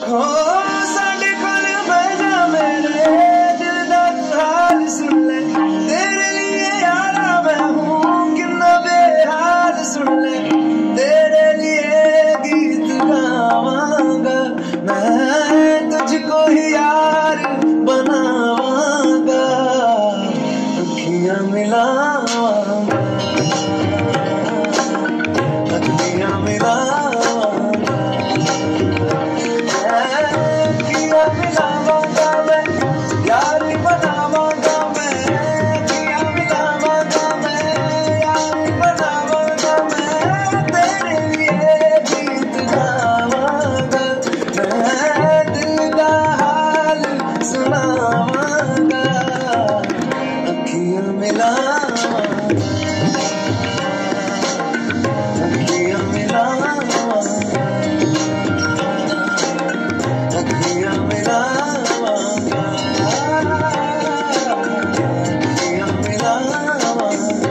हो साडे कोल बजा मेरे दिल दा हाल सुन ले, तेरे लिए यारा मैं हूँ कितना बेहाल सुन ले, तेरे लिए गीत गावांगा मैं, तुझको ही यार बनावांगा, अखियां मिलावांगा, अखियां मिलावांगा, मिलावांगा मैं, यार बनावांगा मैं, अखियां मिलावांगा मैं, यार बनावांगा मैं, तेरे लिए गीत गावांगा मैं, दिल दा हाल सुनावांगा, अखियां मिलावांगा, अखियां मिलावांगा, अखियां मिलावांगा, अखियां मिलावांगा।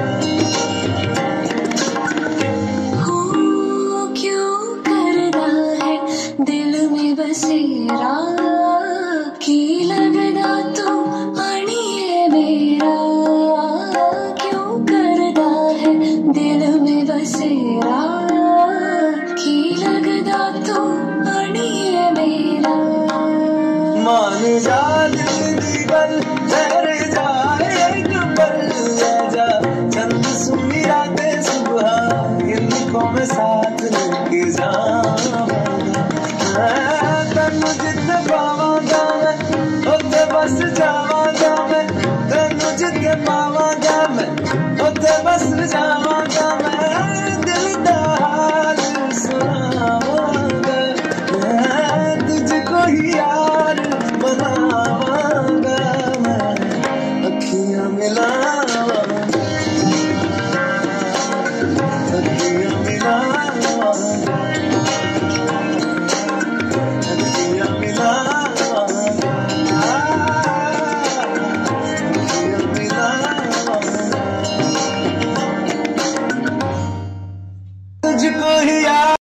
हो क्यों करदा है दिल में बसेरा, की लगदा तू आनी है मेरा, क्यों करदा है दिल में बसेरा, की लगदा तू आनी है मेरा। मान जा दिल दी गल ठहर जा एक पल ले जा, चंद सुनी रातें सुबह इनको मैं साथ लेके जाऊंगा, तेनू जिथे पावांगा मैं उत्थे बस जावांगा मैं, तेनू जिथे पावांगा मैं उत्थे बस जावांगा मैं, दिल दा हाल सुनावांगा मैं, तुझको ही यार बनावांगा मैं, अखियां मिलावांगा, अखियां मिलावांगा।